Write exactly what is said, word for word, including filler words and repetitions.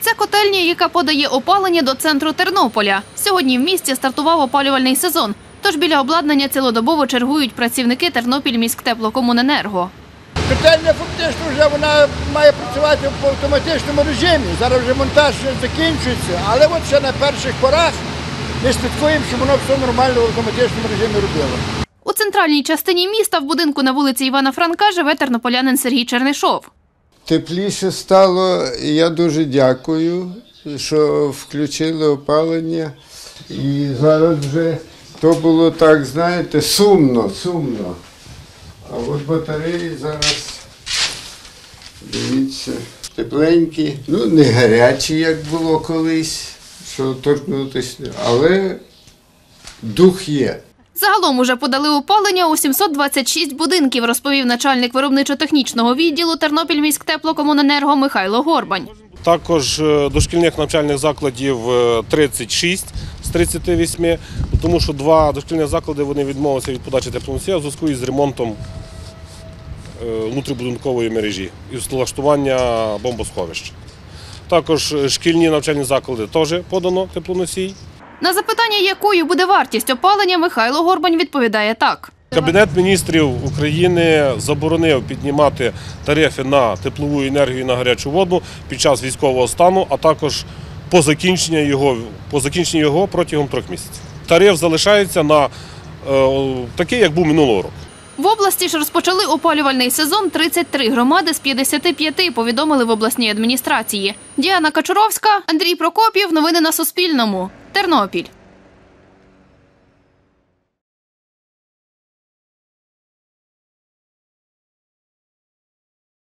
Це котельня, яка подає опалення до центру Тернополя. Сьогодні в місті стартував опалювальний сезон, тож біля обладнання цілодобово чергують працівники Тернопільміськтеплокомуненерго. Котельня фактично вже вона має працювати в автоматичному режимі. Зараз вже монтаж закінчується, але от ще на перших порах ми слідкуємо, щоб воно все нормально в автоматичному режимі робило. У центральній частині міста в будинку на вулиці Івана Франка живе тернополянин Сергій Чернишов. Тепліше стало, і я дуже дякую, що включили опалення. І зараз вже то було так, знаєте, сумно, сумно. А от батареї зараз, дивіться, тепленькі, ну не гарячі, як було колись, що торкнутися, але дух є. Загалом уже подали опалення у сімсот двадцять шість будинків, розповів начальник виробничо-технічного відділу Тернопільміськтеплокомуненерго Михайло Горбань. Також дошкільних навчальних закладів тридцять шість з тридцяти восьми, тому що два дошкільних заклади вони відмовилися від подачі теплоносія у зв'язку із ремонтом внутрібудинкової мережі і влаштування бомбосховищ. Також шкільні навчальні заклади теж подано теплоносій. На запитання, якою буде вартість опалення, Михайло Горбань відповідає так. Кабінет міністрів України заборонив піднімати тарифи на теплову енергію і на гарячу воду під час військового стану, а також по закінченню його, по закінченню його протягом трьох місяців. Тариф залишається на е, такий, як був минулого року. В області ж розпочали опалювальний сезон тридцять три громади з п'ятдесяти п'яти, повідомили в обласній адміністрації. Діана Качуровська, Андрій Прокопів. Новини на Суспільному. Тернопіль.